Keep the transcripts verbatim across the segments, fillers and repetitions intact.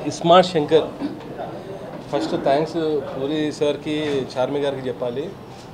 ISmart Shankar. First thanks Puri సార్కి, చార్మి గారికి చెప్పాలి.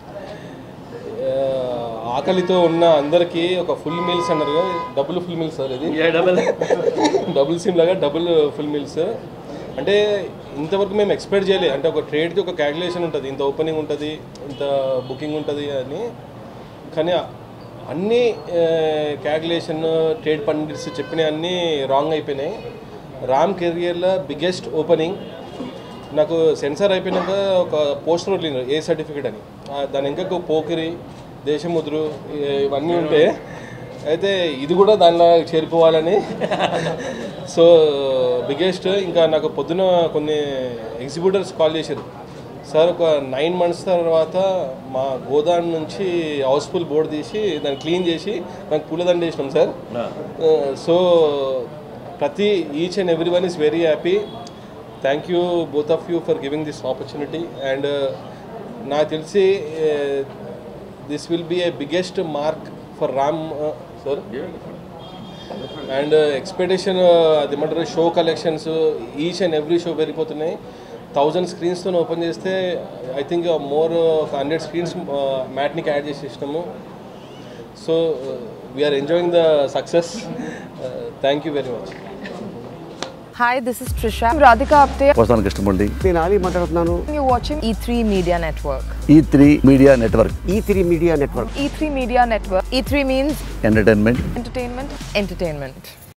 ఆకలితో ఉన్న అందరికీ ఒక ఫుల్ మీల్స్ అన్నారు, డబుల్ ఫుల్ మీల్స్ సార్. ఇది డబుల్ డబుల్ సిమ్ లాగా డబుల్ ఫుల్ మీల్స్. అంటే ఇంతవరకు మేము ఎక్స్పెక్ట్ చేయలేదు. అంటే ఒక ట్రేడ్కి ఒక క్యాల్కులేషన్ ఉంటుంది, ఇంత ఓపెనింగ్ ఉంటుంది, ఇంత బుకింగ్ ఉంటుంది అని. కానీ అన్నీ క్యాల్కులేషన్ ట్రేడ్ పండిట్స్ చెప్పినవి అన్నీ రాంగ్ అయిపోయినాయి. రామ్ కెరియర్లో బిగ్గెస్ట్ ఓపెనింగ్. నాకు సెన్సార్ అయిపోయినాక ఒక పోస్టర్ వదిలినారు ఏ సర్టిఫికేట్ అని. దాని ఇంకా పోకిరి, దేశముద్రు ఇవన్నీ ఉంటే అయితే ఇది కూడా దానిలో చేరిపోవాలని. So biggest. ఇంకా నాకు పొద్దున కొన్ని ఎగ్జిబ్యూటర్స్ కాల్ చేశారు, సార్ ఒక నైన్ మంత్స్ తర్వాత మా గోదాం నుంచి హౌస్ఫుల్ బోర్డు తీసి దాన్ని క్లీన్ చేసి నాకు పూలదండ వేసినాం సార్. సో ప్రతి each and every one is very happy. Thank you both of you for giving this opportunity. And నాకు తెలిసి this will be a biggest mark for Ram sir. And expectation అది ఏమంటారు, show collections each and every show పెరిగిపోతున్నాయి. Thousand స్క్రీన్స్తో open చేస్తే I think more ఒక hundred screens మ్యాట్నికి add చేసేసినాము. So we are enjoying the success. Thank you very much. Hi, this is Trisha. I'm Radhika Apte. Vasan Krishnamurthy. నేను ఆలీ మాట్లాడుతున్నాను. You're watching E three Media Network. E three Media Network. E three Media Network. E three Media Network. E three means Entertainment. entertainment. Entertainment.